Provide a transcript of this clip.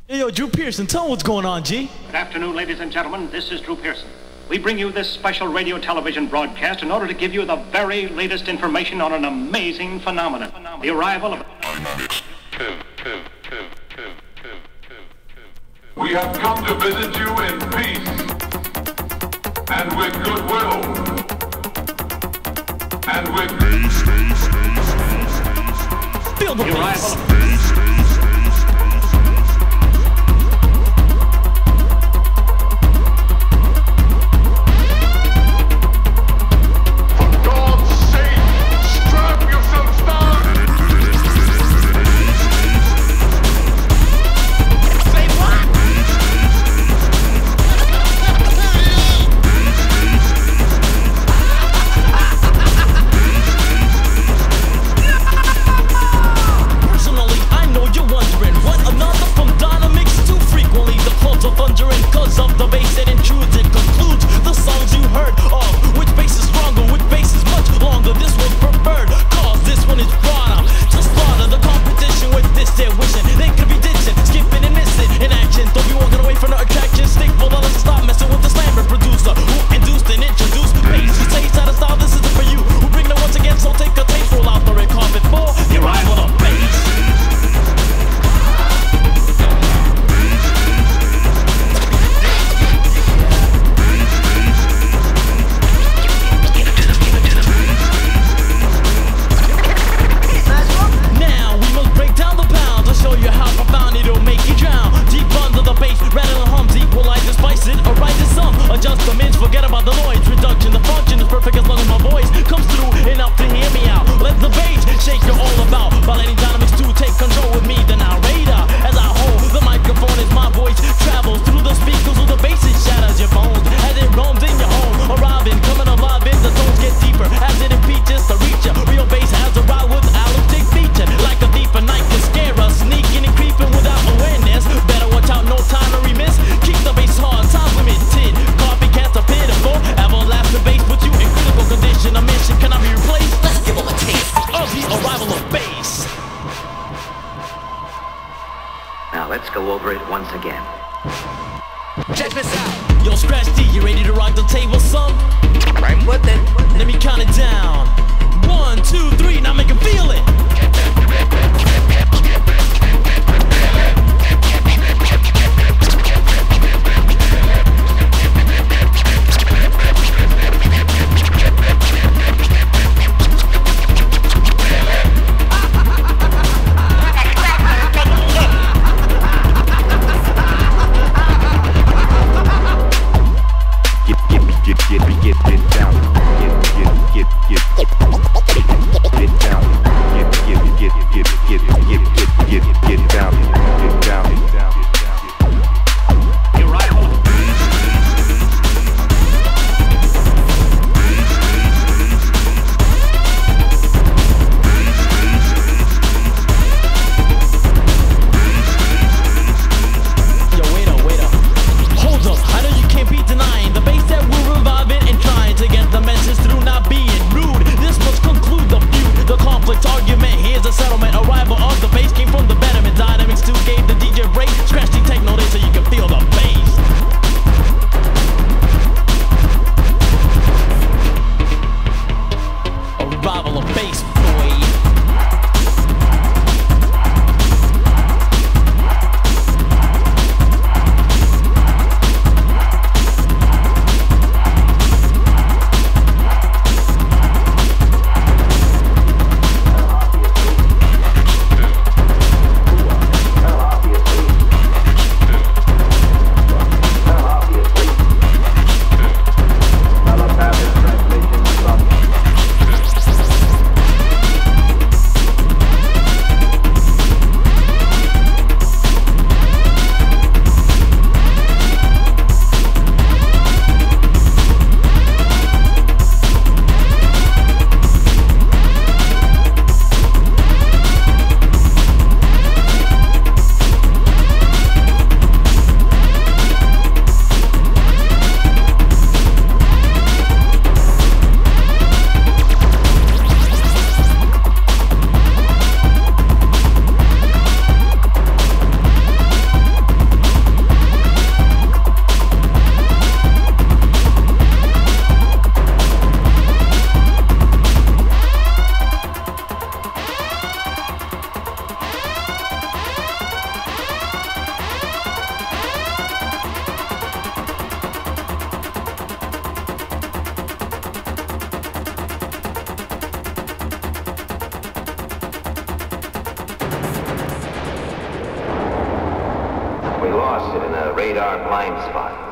Hey, yo, Drew Pearson, tell me what's going on, G. Good afternoon, ladies and gentlemen. This is Drew Pearson. We bring you this special radio television broadcast in order to give you the very latest information on an amazing phenomenon. The arrival of... We have come to visit you in peace and with goodwill and with... Feel the bass. Now let's go over it once again. Check this out. Yo, Scratch D, you ready to rock the table, son? I'm with it. Let me count it down. 1, 2, 3, now make 'em feel it. Get down, get down, radar blind spot.